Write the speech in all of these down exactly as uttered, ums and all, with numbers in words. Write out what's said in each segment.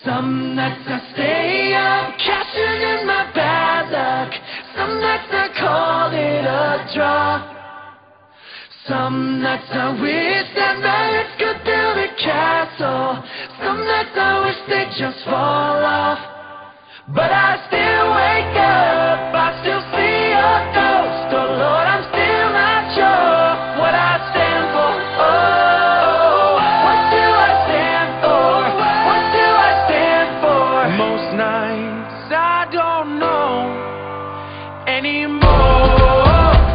Some nights I stay up, cashing in my bad luck. Some nights I call it a draw. Some nights I wish that my head could build a castle. Some nights I wish they'd just fall off. But I still wake up, I still see your ghost. Oh Lord, I'm still not sure what I stand for. Oh, what do I stand for? What do I stand for? Most nights I don't know anymore.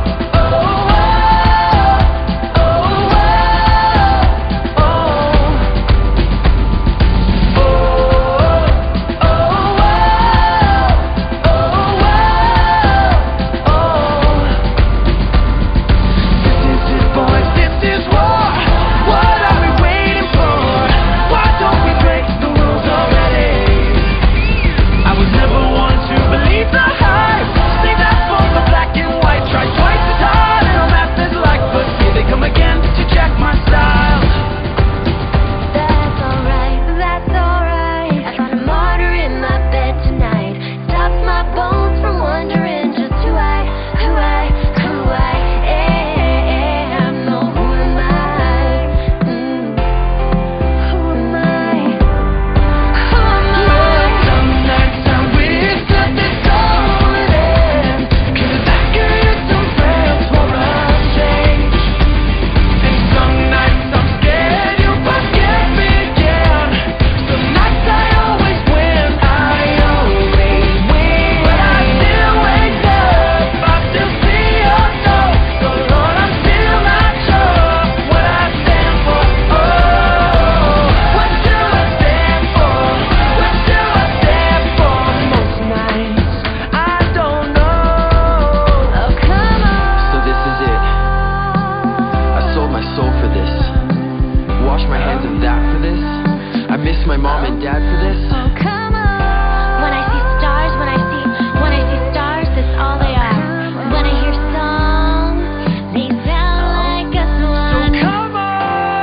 My mom and dad for this. Oh, come on. When I see stars, when I see, when I see stars, that's all they are. When I hear songs, they sound like a swan. So come on,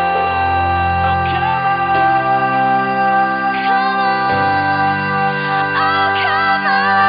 oh, come on, come on, oh, come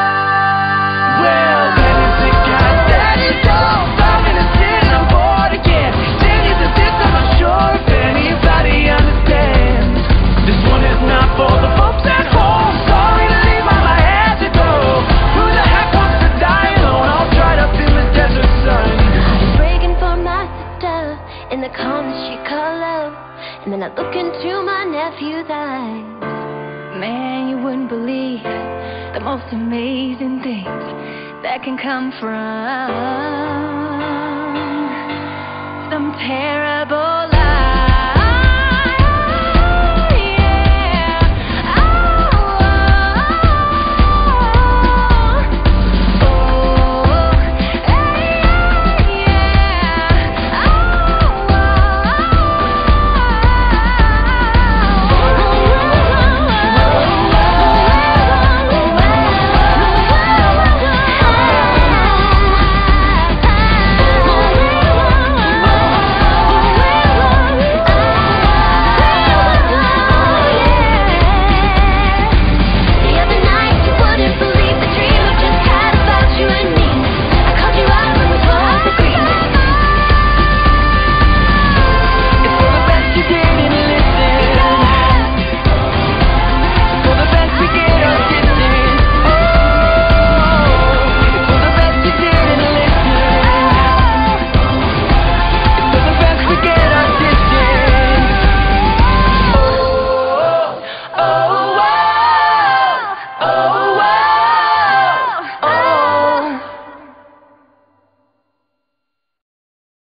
on. Well, when is it got that is all? I'm innocent and I'm bored again. Then is a this, I'm not sure if anybody understands. This one is not for the folks at home. Sorry to leave all I had to go. Who the heck wants to die alone? I'll try to feel the desert sun. I'm breaking for my sister in the calm that she called love. And then I look into my nephew's eyes. Man, you wouldn't believe the most amazing things that can come from some terrible